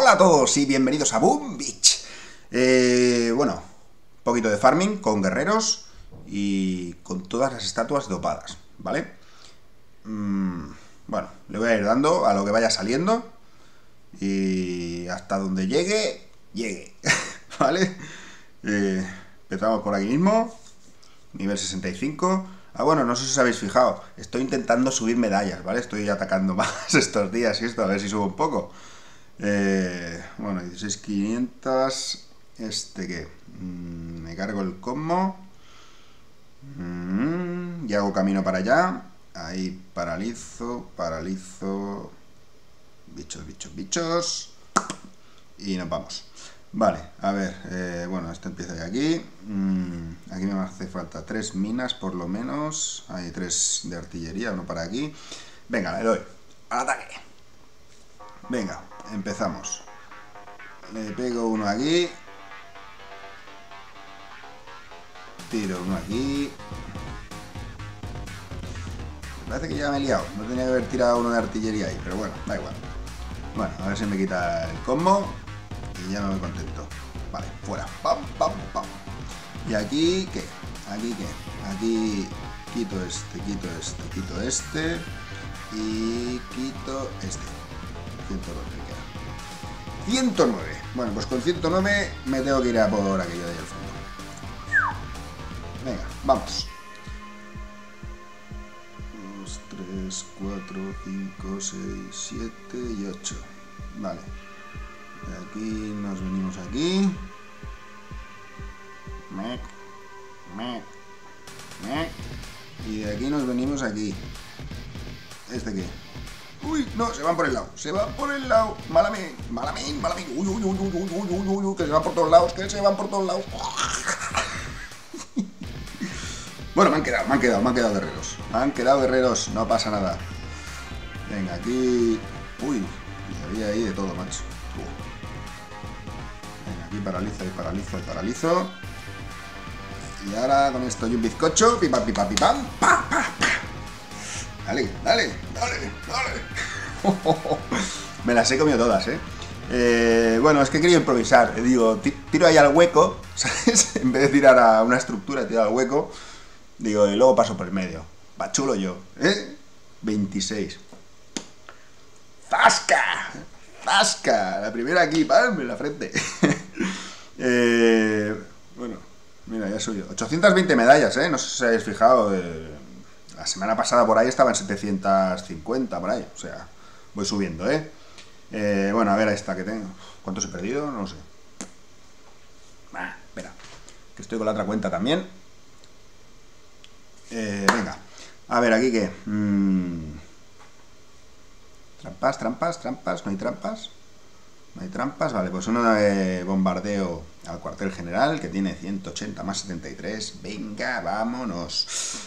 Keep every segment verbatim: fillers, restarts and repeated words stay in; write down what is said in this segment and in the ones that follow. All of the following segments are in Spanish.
Hola a todos y bienvenidos a Boom Beach. Eh, bueno, un poquito de farming con guerreros y con todas las estatuas dopadas, ¿vale? Mm, bueno, le voy a ir dando a lo que vaya saliendo y hasta donde llegue, llegue, ¿vale? Eh, empezamos por aquí mismo, nivel sesenta y cinco. Ah, bueno, no sé si os habéis fijado, estoy intentando subir medallas, ¿vale? Estoy atacando más estos días y esto, a ver si subo un poco. Eh, bueno, dieciséis mil quinientos. ¿Este qué? Mm, me cargo el combo. Mm, y hago camino para allá. Ahí paralizo, paralizo. Bichos, bichos, bichos. Y nos vamos. Vale, a ver, eh, bueno, esto empieza de aquí. Mm, aquí me hace falta tres minas por lo menos. Hay tres de artillería, uno para aquí. Venga, le doy. Al ataque. Venga, empezamos. Le pego uno aquí. Tiro uno aquí. Me parece que ya me he liado. No tenía que haber tirado uno de artillería ahí, pero bueno, da igual. Bueno, a ver si me quita el combo. Y ya me voy contento. Vale, fuera. Pam, pam, pam. ¿Y aquí qué? ¿Aquí qué? Aquí quito este, quito este, quito este. Y quito este. ciento dos me queda. ciento nueve. Bueno, pues con ciento nueve me tengo que ir a por aquello de ahí al fondo. Venga, vamos. dos, tres, cuatro, cinco, seis, siete y ocho. Vale. De aquí nos venimos aquí. Mec, mec, mec. Y de aquí nos venimos aquí. ¿Este qué? Uy, no, se van por el lado, se van por el lado. Malamente, malamente, malamente. Uy, uy, uy, uy, uy, uy, uy, uy, uy, que se van por todos lados, que se van por todos lados. Bueno, me han quedado, me han quedado, me han quedado guerreros. Me han quedado guerreros, no pasa nada. Venga, aquí. Uy, había ahí de todo, macho. Venga, aquí paralizo, y paralizo, y paralizo. Y ahora con esto y un bizcocho. Pipa, pipa, pipam. Pa, pa, pa. Dale, dale, dale, dale. Me las he comido todas, ¿eh? Eh, bueno, es que he querido improvisar. Digo, tiro ahí al hueco, ¿sabes? En vez de tirar a una estructura, tiro al hueco. Digo, y luego paso por el medio. Va chulo yo, ¿eh? veintiséis. ¡Zasca! ¡Zasca! La primera aquí, ¡pam! En la frente. eh, bueno, mira, ya he subido. ochocientas veinte medallas, ¿eh? No sé si os habéis fijado. Eh, la semana pasada por ahí estaba en setecientas cincuenta, por ahí. O sea, voy subiendo, ¿eh? eh bueno, a ver, esta que tengo. ¿Cuántos he perdido? No lo sé. Ah, espera, que estoy con la otra cuenta también. Eh, venga, a ver, aquí qué. Mm. Trampas, trampas, trampas, no hay trampas. No hay trampas, vale, pues uno de bombardeo al cuartel general que tiene ciento ochenta más setenta y tres. Venga, vámonos.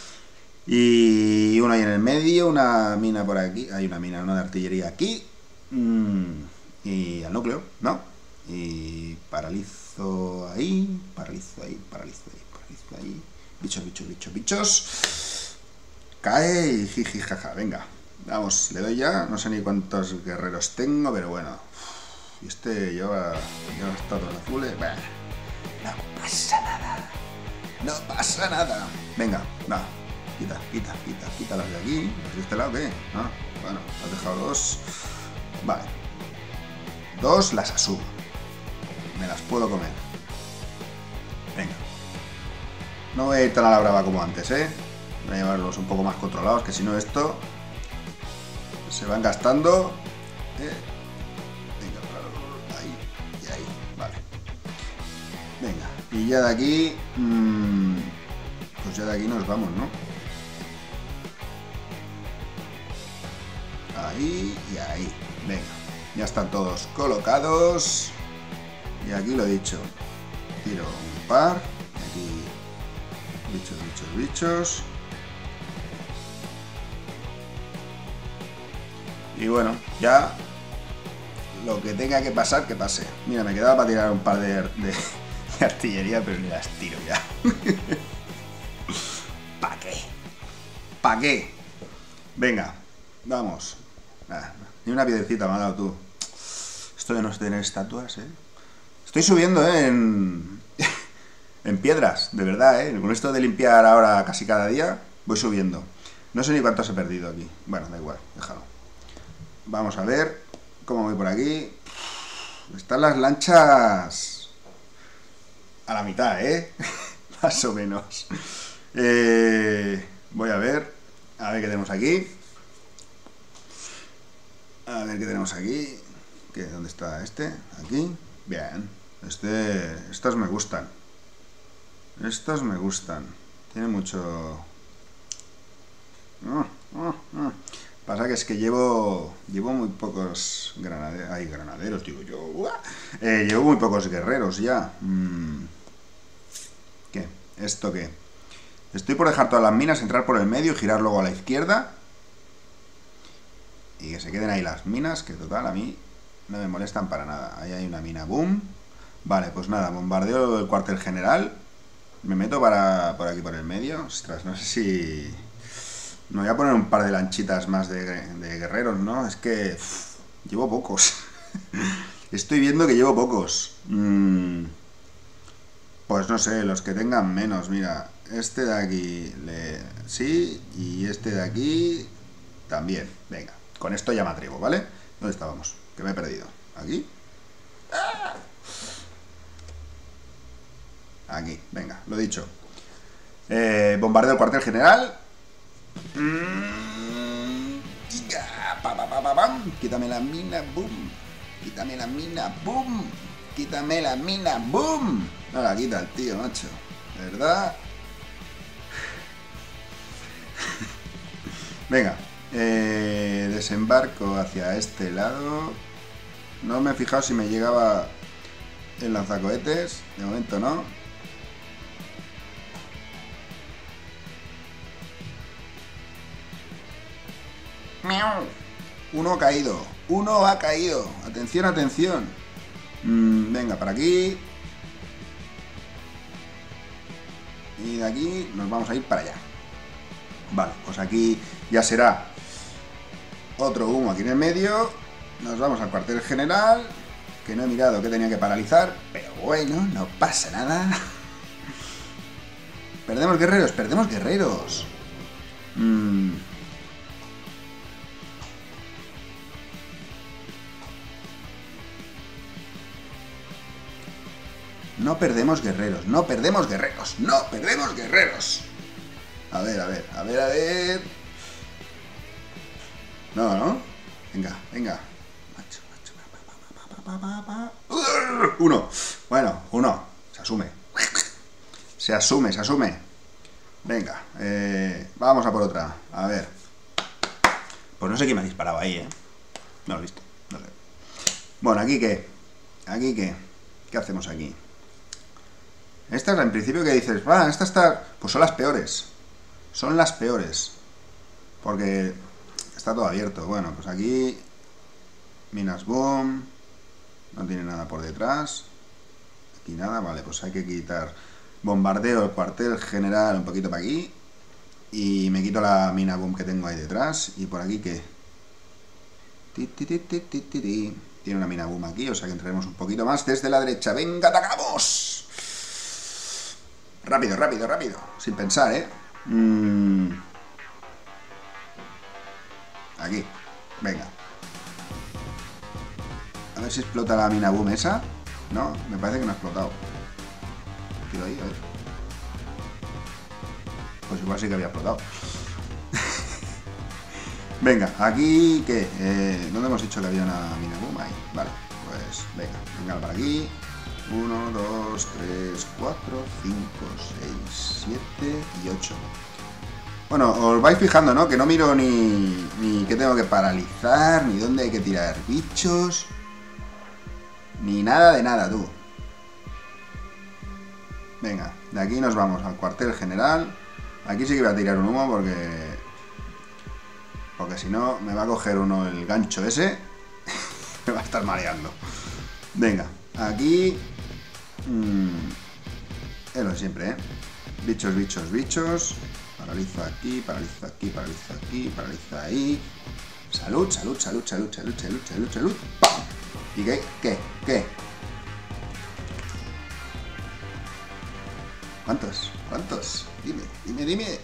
Y uno ahí en el medio, una mina por aquí. Hay una mina, una de artillería aquí. Mm. Y al núcleo, ¿no? Y paralizo ahí, paralizo ahí, paralizo ahí, paralizo ahí. Bichos, bichos, bichos, bichos. Cae y jiji, jaja. Venga, vamos, le doy ya. No sé ni cuántos guerreros tengo, pero bueno. Y este lleva, lleva estados azules. Bah, no pasa nada. No pasa nada. Venga, va. Quita, quita, quita, quita las de aquí. ¿Las de este lado qué? Ah, bueno, has dejado dos. Vale. Dos las asumo. Me las puedo comer. Venga. No voy a ir tan a la brava como antes, ¿eh? Voy a llevarlos un poco más controlados, que si no esto se van gastando. ¿eh? Venga, ahí y ahí, vale. Venga, y ya de aquí, mmm, pues ya de aquí nos vamos, ¿no? Ahí y ahí. Venga, ya están todos colocados. Y aquí lo he dicho. Tiro un par. Aquí. Bichos, bichos, bichos. Y bueno, ya lo que tenga que pasar, que pase. Mira, me quedaba para tirar un par de, de, de artillería, pero ni las tiro ya. ¿Para qué? ¿Para qué? Venga, vamos. Ah, ni una piedrecita me ha dado tú. Esto de no tener estatuas, ¿eh? Estoy subiendo, ¿eh? En, en piedras, de verdad, ¿eh? Con esto de limpiar ahora casi cada día, voy subiendo. No sé ni cuántos he perdido aquí. Bueno, da igual, déjalo. Vamos a ver cómo voy por aquí. Están las lanchas a la mitad, ¿eh? Más o menos. Eh, voy a ver. A ver qué tenemos aquí. A ver qué tenemos aquí. ¿Qué, ¿Dónde está este? Aquí. Bien. Este, estos me gustan. Estos me gustan. Tiene mucho... Uh, uh, uh. Pasa que es que llevo llevo muy pocos granaderos. Ay, granaderos, digo yo. Eh, llevo muy pocos guerreros ya. Mm. ¿Qué? ¿Esto qué? Estoy por dejar todas las minas, entrar por el medio y girar luego a la izquierda. Y que se queden ahí las minas, que total a mí no me molestan para nada. Ahí hay una mina, boom. Vale, pues nada, bombardeo el cuartel general. Me meto para por aquí por el medio. Ostras, no sé si... Me voy a poner un par de lanchitas más de, de guerreros, ¿no? Es que... Uff, llevo pocos. Estoy viendo que llevo pocos. Mm, pues no sé, los que tengan menos. Mira, este de aquí... Le, sí, y este de aquí... También. Venga, con esto ya me atrevo, ¿vale? ¿Dónde estábamos? Que me he perdido. ¿Aquí? ¡Ah! Aquí, venga, lo dicho. Eh, bombardeo el cuartel general. Mm, pa, pa, pa, pa, pam. Quítame la mina, boom. Quítame la mina, boom. Quítame la mina, boom. No la quita el tío, macho. ¿De verdad? Venga. Eh, desembarco hacia este lado. No me he fijado si me llegaba el lanzacohetes. De momento no. Uno ha caído. Uno ha caído. Atención, atención. Mm, venga, para aquí. Y de aquí nos vamos a ir para allá. Vale, pues aquí ya será otro humo aquí en el medio. Nos vamos al cuartel general. Que no he mirado que tenía que paralizar. Pero bueno, no pasa nada. Perdemos guerreros, perdemos guerreros. Mmm... No perdemos guerreros, no perdemos guerreros, no perdemos guerreros. A ver, a ver, a ver, a ver. No, no. Venga, venga. Macho, macho. Pa, pa, pa, pa, pa. Uno. Bueno, uno. Se asume. Se asume, se asume. Venga, eh, vamos a por otra. A ver. Pues no sé quién me ha disparado ahí, ¿eh? No lo he visto, no sé. Bueno, ¿aquí qué? ¿Aquí qué? ¿Qué hacemos aquí? Esta es la en principio que dices, va, esta está... Pues son las peores. Son las peores. Porque está todo abierto. Bueno, pues aquí... Minas boom. No tiene nada por detrás. Aquí nada, vale, pues hay que quitar... Bombardeo el cuartel general un poquito para aquí. Y me quito la mina boom que tengo ahí detrás. Y por aquí, ¿qué? Ti, ti, ti, ti, ti, ti, ti. Tiene una mina boom aquí, o sea que entraremos un poquito más desde la derecha. ¡Venga, atacamos! Rápido, rápido, rápido. Sin pensar, ¿eh? Mm. Aquí. Venga. A ver si explota la mina boom esa. No, me parece que no ha explotado. Tiro ahí, a ver. Pues igual sí que había explotado. Venga, aquí, ¿qué? Eh, ¿Dónde hemos dicho que había una mina boom? Ahí, vale. Pues venga, venga para aquí. uno, dos, tres, cuatro, cinco, seis, siete y ocho. Bueno, os vais fijando, ¿no? Que no miro ni, ni qué tengo que paralizar, ni dónde hay que tirar bichos, ni nada de nada, tú. Venga, de aquí nos vamos al cuartel general. Aquí sí que voy a tirar un humo porque... Porque si no, me va a coger uno el gancho ese. Me va a estar mareando. Venga, aquí... Mmm, es lo de siempre, ¿eh? Bichos, bichos, bichos. Paraliza aquí, paraliza aquí, paraliza aquí, paraliza ahí. Salud, salud, salud, salud, salud, salud, salud, salud. ¡Pam! ¿Y qué? ¿Qué? ¿Qué? ¿Cuántos? ¿Cuántos? Dime, dime, dime.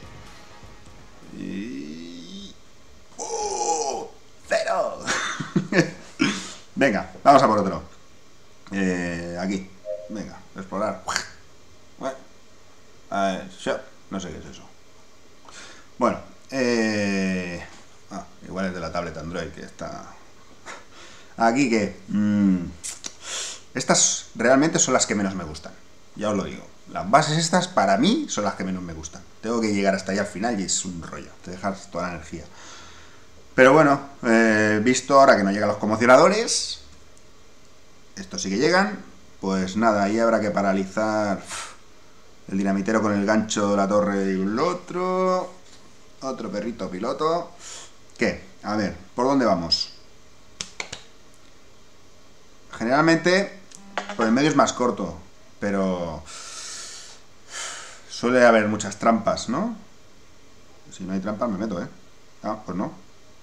Y... ¡Oh! ¡Cero! Venga, vamos a por otro. Eh, aquí. Venga, explorar. A ver, shop. No sé qué es eso. Bueno, eh... ah, igual es de la tablet Android que está... Aquí que... Mmm, estas realmente son las que menos me gustan. Ya os lo digo. Las bases estas, para mí, son las que menos me gustan. Tengo que llegar hasta allá al final y es un rollo. Te dejas toda la energía. Pero bueno, eh, visto ahora que no llegan los conmocionadores, estos sí que llegan, pues nada, ahí habrá que paralizar el dinamitero con el gancho de la torre y el otro. Otro perrito piloto. ¿Qué? A ver, ¿por dónde vamos? Generalmente, por el medio es más corto, pero suele haber muchas trampas, ¿no? Si no hay trampas me meto, ¿eh? Ah, pues no.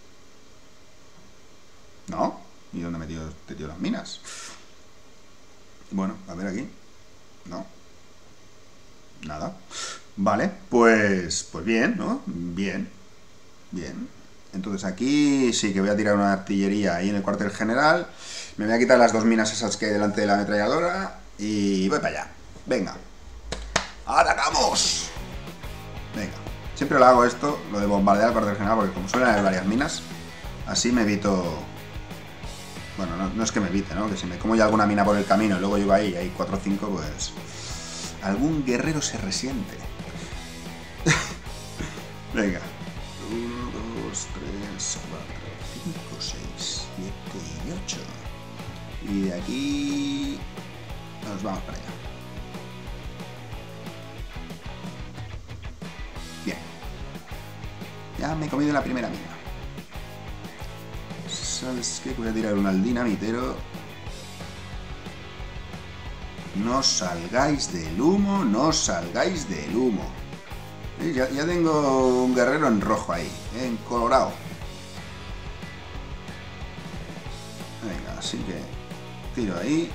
¿No? ¿Y dónde me metido este tío las minas? Bueno, a ver aquí. No. Nada. Vale, pues, pues bien, ¿no? Bien. Bien. Entonces aquí sí que voy a tirar una artillería ahí en el cuartel general. Me voy a quitar las dos minas esas que hay delante de la ametralladora y voy para allá. Venga. ¡Atacamos! Venga. Siempre lo hago esto, lo de bombardear el cuartel general, porque como suelen haber varias minas, así me evito... Bueno, no, no es que me evite, ¿no? Que si me como ya alguna mina por el camino y luego llego ahí y hay cuatro o cinco, pues... algún guerrero se resiente. Venga. uno, dos, tres, cuatro, cinco, seis, siete y ocho. Y de aquí... nos vamos para allá. Bien. Ya me he comido la primera mina. ¿Sabes qué? Voy a tirar un al dinamitero. No salgáis del humo, no salgáis del humo. ¿Eh? Ya, ya tengo un guerrero en rojo ahí, ¿eh? En colorado. Venga, así que tiro ahí.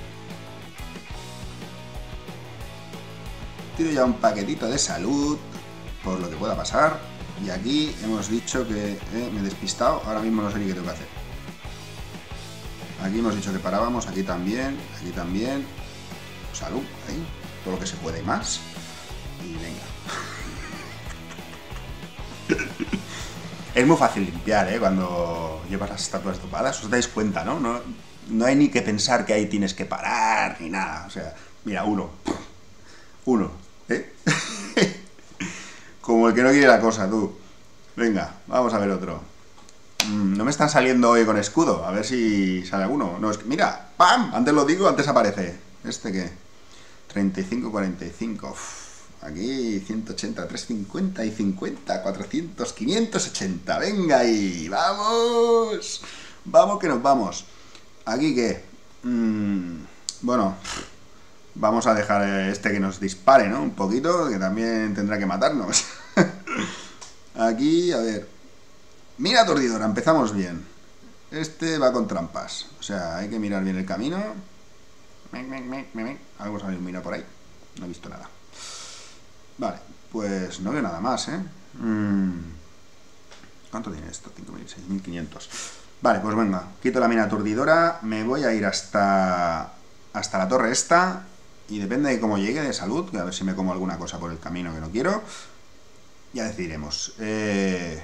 Tiro ya un paquetito de salud, por lo que pueda pasar. Y aquí hemos dicho que eh, me he despistado, ahora mismo no sé ni qué tengo que hacer. Aquí hemos dicho que parábamos, aquí también, aquí también. Salud, ahí, todo lo que se puede y más. Y venga. Es muy fácil limpiar, ¿eh? Cuando llevas las estatuas topadas, os dais cuenta, ¿no? ¿no? No hay ni que pensar que ahí tienes que parar, ni nada. O sea, mira, uno. Uno, ¿eh? Como el que no quiere la cosa, tú. Venga, vamos a ver otro. No me están saliendo hoy con escudo. A ver si sale alguno. No, es que, mira, ¡pam! Antes lo digo, antes aparece. ¿Este qué? treinta y cinco, cuarenta y cinco. Uf, aquí ciento ochenta, trescientos cincuenta y cincuenta, cuatrocientos, quinientos ochenta. Venga ahí, vamos. Vamos que nos vamos. Aquí qué. Mm, bueno, vamos a dejar este que nos dispare, ¿no? Un poquito, que también tendrá que matarnos. Aquí, a ver. Mira aturdidora, empezamos bien. Este va con trampas. O sea, hay que mirar bien el camino. Algo sale un mina por ahí. No he visto nada. Vale, pues no veo nada más, ¿eh? Mm. ¿Cuánto tiene esto? cinco mil, seis mil quinientos. Vale, pues venga. Quito la mina aturdidora. Me voy a ir hasta, hasta la torre esta. Y depende de cómo llegue de salud. A ver si me como alguna cosa por el camino que no quiero. Ya decidiremos. Eh...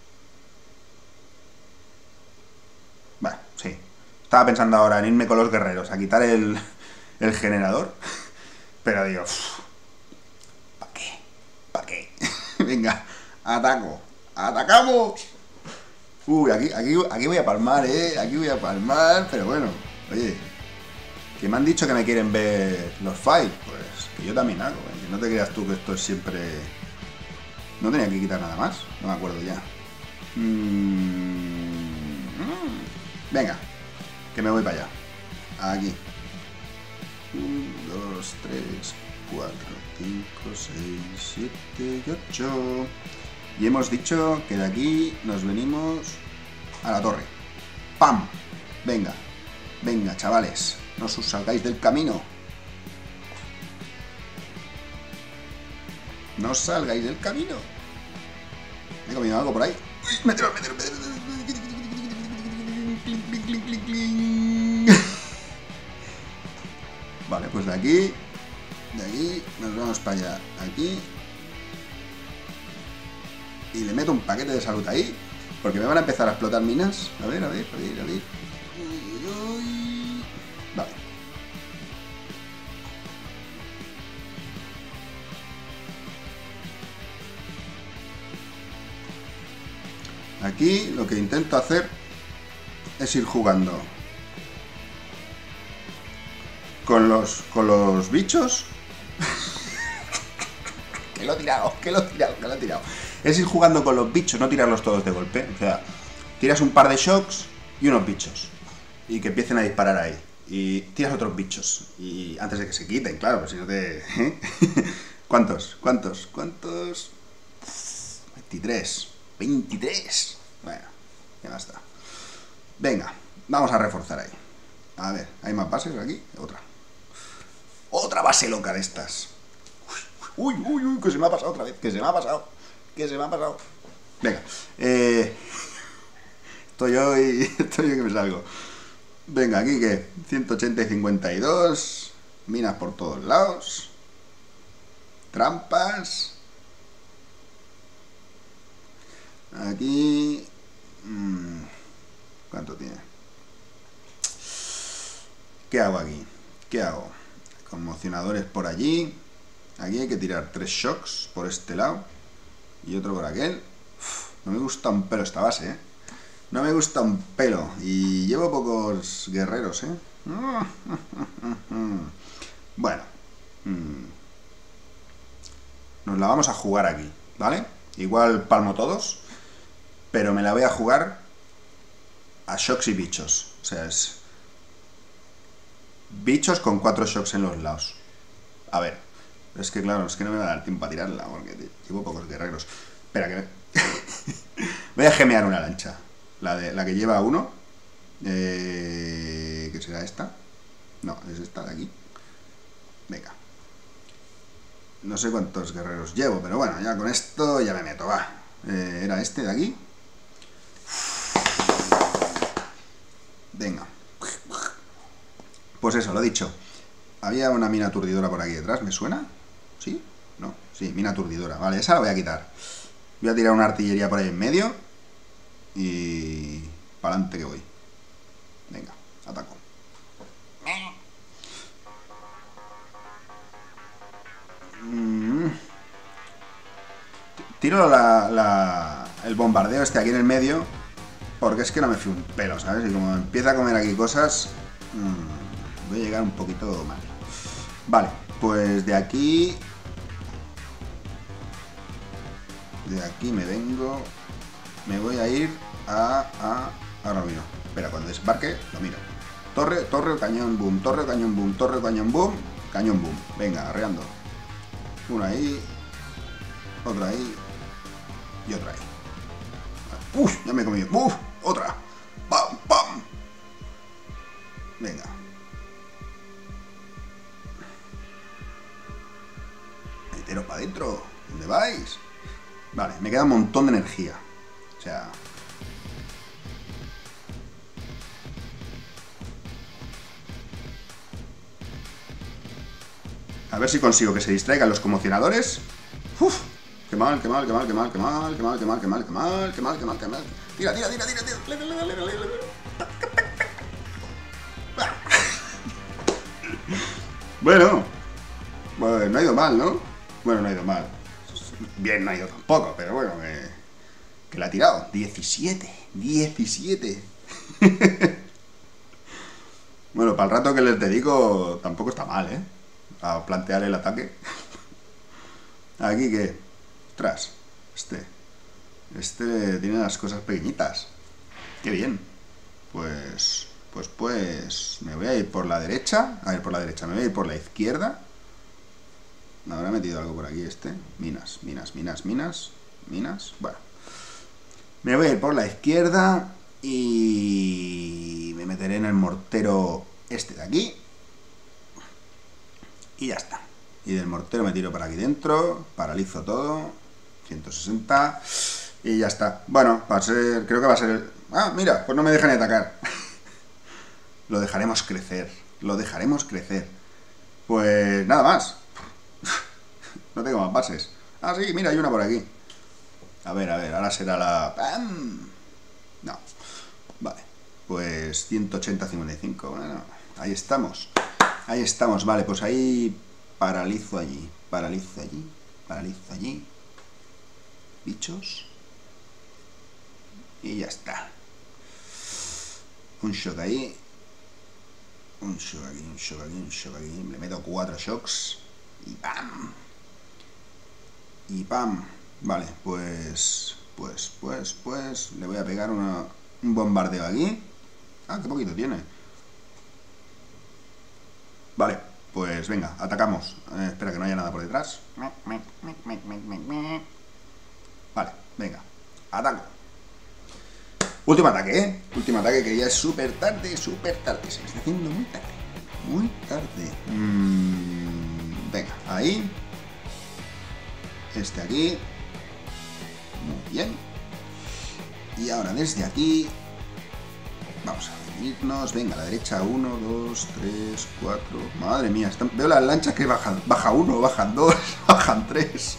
Bueno, sí. Estaba pensando ahora en irme con los guerreros, a quitar el, el generador. Pero digo, ¿para qué? ¿Para qué? Venga, ataco. ¡Atacamos! Uy, aquí, aquí, aquí voy a palmar, ¿eh? Aquí voy a palmar, pero bueno. Oye, que me han dicho que me quieren ver los fights. Pues que yo también hago, ¿eh? Que no te creas tú que esto es siempre... No tenía que quitar nada más, no me acuerdo ya. Mm... Venga, que me voy para allá. Aquí. uno, dos, tres, cuatro, cinco, seis, siete y ocho. Y hemos dicho que de aquí nos venimos a la torre. ¡Pam! Venga. Venga, chavales, no os salgáis del camino. No os salgáis del camino. He comido algo por ahí. Uy, mételo, mételo, mételo. Vale, pues de aquí, de aquí, nos vamos para allá, aquí. Y le meto un paquete de salud ahí, porque me van a empezar a explotar minas. A ver, a ver, a ver, a ver. Uy, uy. Vale. Aquí lo que intento hacer es ir jugando con los, con los bichos. Que lo he tirado, que lo he tirado, que lo he tirado. Es ir jugando con los bichos, no tirarlos todos de golpe. O sea, tiras un par de shocks y unos bichos. Y que empiecen a disparar ahí. Y tiras otros bichos. Y antes de que se quiten, claro, pues si no te... ¿eh? ¿Cuántos? ¿Cuántos? ¿Cuántos? veintitrés. veintitrés. Bueno, ya basta. Venga, vamos a reforzar ahí. A ver, ¿hay más bases aquí? Otra. Otra base loca de estas. Uy, uy, uy, que se me ha pasado otra vez. Que se me ha pasado. Que se me ha pasado. Venga. Eh, estoy yo y estoy yo que me salgo. Venga, aquí que ciento ochenta y cincuenta y dos. Minas por todos lados. Trampas. Aquí. Mmm, ¿cuánto tiene? ¿Qué hago aquí? ¿Qué hago? Conmocionadores por allí. Aquí hay que tirar tres shocks por este lado. Y otro por aquel. Uf, no me gusta un pelo esta base, ¿eh? No me gusta un pelo. Y llevo pocos guerreros, ¿eh? Bueno. Nos la vamos a jugar aquí, ¿vale? Igual palmo todos. Pero me la voy a jugar a shocks y bichos. O sea, es... bichos con cuatro shocks en los lados. A ver. Es que claro, es que no me va a dar tiempo a tirarla, porque llevo pocos guerreros. Espera, que... voy a gemear una lancha. La, de, la que lleva uno. Eh, ¿Qué será esta? No, es esta de aquí. Venga. No sé cuántos guerreros llevo, pero bueno, ya con esto ya me meto, va. Eh, ¿Era este de aquí? Venga. Pues eso, lo dicho. Había una mina aturdidora por aquí detrás, ¿me suena? ¿Sí? No, sí, mina aturdidora. Vale, esa la voy a quitar. Voy a tirar una artillería por ahí en medio. Y... para adelante que voy. Venga, ataco. Mm. Tiro la, la, el bombardeo este aquí en el medio. Porque es que no me fío un pelo, ¿sabes? Y como empieza a comer aquí cosas... Mmm, voy a llegar un poquito mal. Vale, pues de aquí... De aquí me vengo... Me voy a ir a... a ahora lo miro. Espera, cuando desembarque, lo miro. Torre, torre, cañón, boom. Torre, cañón, boom. Torre, cañón, boom. Cañón, boom. Venga, arreando. Una ahí. Otra ahí. Y otra ahí. ¡Uf! Ya me he comido. ¡Uf! Otra. ¡Pam! ¡Pam! Venga. Meteros para adentro. ¿Dónde vais? Vale, me queda un montón de energía. O sea... A ver si consigo que se distraigan los conmocionadores. ¡Uf! Qué mal, qué mal, qué mal, qué mal, qué mal, qué mal, qué mal, qué mal, qué mal, qué mal, qué mal, qué mal. Tira, tira, tira, tira, tira. Bueno, bueno, no ha ido mal, ¿no? Bueno, no ha ido mal. Bien, no ha ido tampoco, pero bueno, que, que la ha tirado. diecisiete, diecisiete. Bueno, para el rato que les dedico, tampoco está mal, ¿eh? A plantear el ataque. Aquí que... Ostras, este... Este tiene las cosas pequeñitas. Qué bien. Pues... Pues, pues... Me voy a ir por la derecha. A ver, por la derecha. Me voy a ir por la izquierda. Me habrá metido algo por aquí este. Minas, minas, minas, minas. Minas. Bueno. Me voy a ir por la izquierda. Y... Me meteré meteré en el mortero este de aquí. Y ya está. Y del mortero me tiro para aquí dentro, paralizo todo, ciento sesenta, y ya está. Bueno, va a ser, creo que va a ser el... Ah, mira, pues no me dejan ni atacar. Lo dejaremos crecer, lo dejaremos crecer. Pues nada más. No tengo más bases. Ah, sí, mira, hay una por aquí. A ver, a ver, ahora será la... ¡Pam! No. Vale, pues ciento ochenta, cincuenta y cinco. Bueno, ahí estamos. Ahí estamos, vale, pues ahí paralizo allí, paralizo allí, paralizo allí. Bichos. Y ya está. Un shock ahí. Un shock aquí, un shock aquí, un shock aquí. Le meto cuatro shocks. Y ¡pam! Y ¡pam! Vale, pues... Pues, pues, pues... Le voy a pegar una, un bombardeo aquí. Ah, qué poquito tiene. Vale, pues venga, atacamos. Eh, espera que no haya nada por detrás. Vale, venga, ataco. Último ataque, ¿eh? Último ataque que ya es súper tarde, súper tarde. Se me está haciendo muy tarde. Muy tarde. Mm, venga, ahí. Este aquí. Muy bien. Y ahora desde aquí. Vamos a venirnos. Venga, a la derecha. uno, dos, tres, cuatro. Madre mía, están... veo las lanchas que bajan. Baja uno, bajan dos, bajan tres.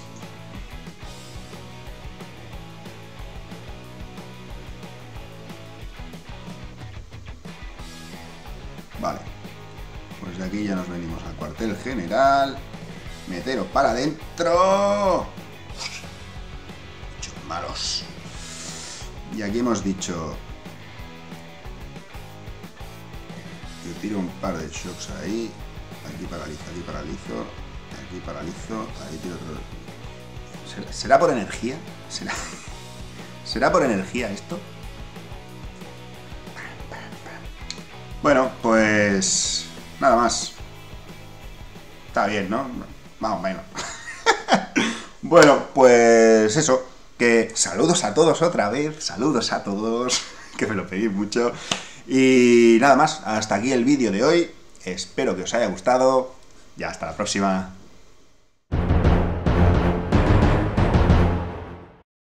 Vale. Pues de aquí ya nos venimos al cuartel general. Meteros para adentro. Bichos malos. Y aquí hemos dicho... Yo tiro un par de shocks ahí. Aquí paralizo, aquí paralizo. Aquí paralizo. Ahí tiro otro. ¿Será, ¿será por energía? ¿Será, ¿Será por energía esto? Bueno, pues... nada más. Está bien, ¿no? Más o menos. Bueno, pues eso. Que saludos a todos otra vez. Saludos a todos. Que me lo pedís mucho. Y nada más, hasta aquí el vídeo de hoy. Espero que os haya gustado y hasta la próxima.